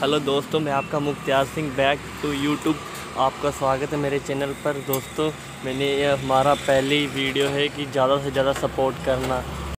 Hello दोस्तों, मैं आपका Mukhtiyar Singh back to YouTube. आपका स्वागत है मेरे चैनल पर। दोस्तों, मैंने ये हमारा पहली वीडियो है कि ज़्यादा से ज़्यादा सपोर्ट करना।